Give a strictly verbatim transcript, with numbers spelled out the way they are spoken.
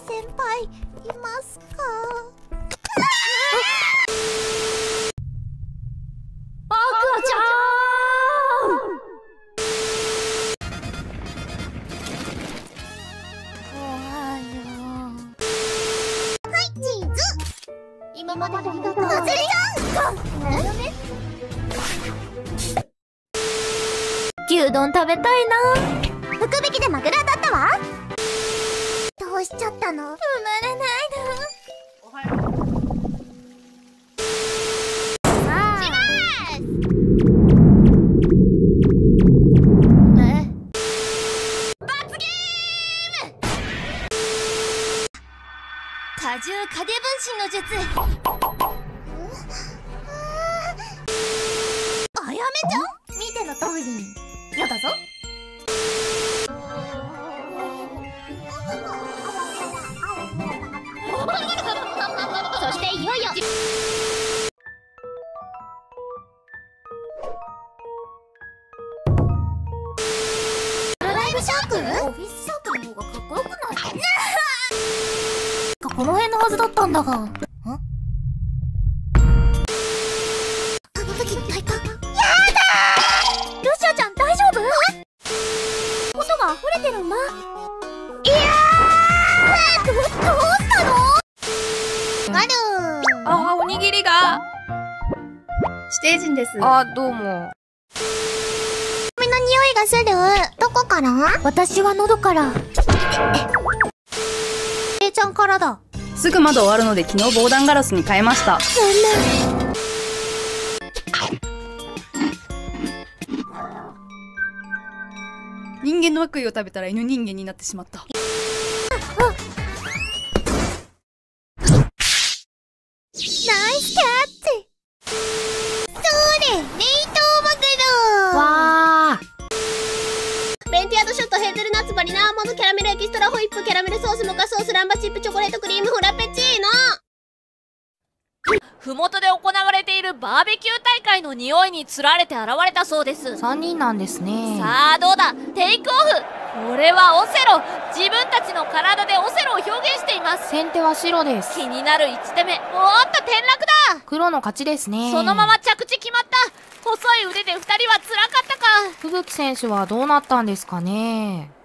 先輩いますか？ 赤ちゃん。 おはよう。はいチーズ。今までありがとう。なぜちゃん。 牛丼食べたいな。 福引きでマグロ当たったわ。どうしちゃったの？生まれないの。おはよう。 果汁影分身の術。 あやめちゃん、見ての通りにやだぞ。そしていよいよライブシャーク？オフィスシャークの方がかっこよくない？この辺のはずだったんだが。ん？あの時の体感。やだー！ルシアちゃん大丈夫？音が溢れてるんだ。いやー！ど、どうしたの？あるー。 あー、おにぎりが。 指定人です。 あー、どうも。 髪の匂いがする。どこから？私は喉から。えいちゃんからだ。 すぐ窓終わるので昨日防弾ガラスに変えました。 残念。 人間の悪意を食べたら犬人間になってしまった。 ナイスキャッチ。それ、冷凍マグロ。 わー。 ベンティアドショット、ヘーゼルナッツ、バニラアーモンド、キャラメルエキストラ、ホイップ、キャラメルソース、モカソース、ランバチップ、チョコレートクリーム、フラペチーノ。 ふもとで行われているバーベキュー大会の匂いにつられて現れたそうです。 さんにんなんですね。 さあどうだ、テイクオフ。これはオセロ。自分たちの体でオセロを表現しています。 先手は白です。 気になるいち手目。おーっと転落だ。 黒の勝ちですね。 そのまま着地決まった。細い腕でふたりはつらかったか。 吹雪選手はどうなったんですかね。